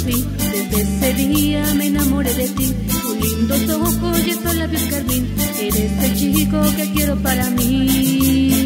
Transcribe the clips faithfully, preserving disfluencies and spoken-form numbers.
conocí, desde ese día me enamoré de ti. Tus lindos ojos y esos labios carmín, eres el chico que quiero para mí.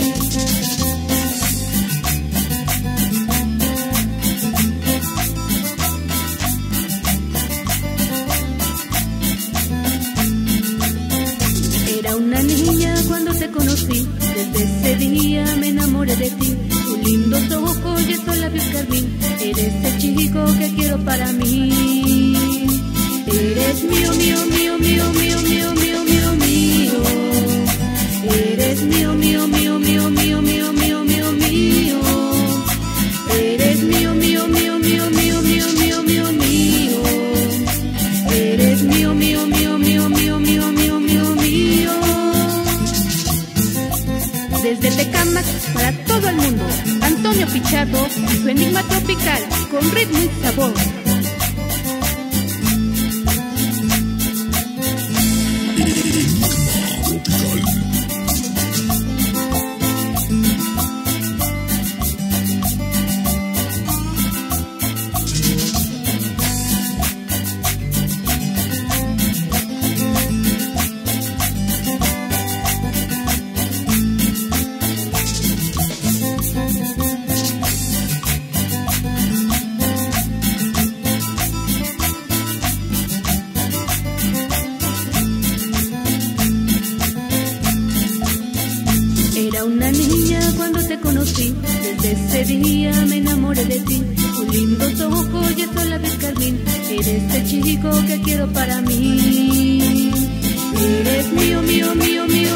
Era una niña cuando te conocí, desde ese día me enamoré de ti. Tus lindos ojos y esos labios carmín, eres el chico que quiero para mí. Eres mío, mío, mío, mío, mío, mío, mío, mío, mío. Eres mío, mío, mío, mío, mío, mío, mío, mío, mío. Eres mío, mío, mío, mío, mío, mío, mío, mío, mío. Eres mío, mío, mío, mío, mío, mío, mío, mío, mío. Desde Tecámac para todo el mundo, Antonio Pichardo y su enigma tropical con ritmo y sabor. Era una niña cuando te conocí, desde ese día me enamoré de ti. Tus lindos ojos y esos labios carmín, eres el chico que quiero para mí. Eres mío, mío, mío, mío,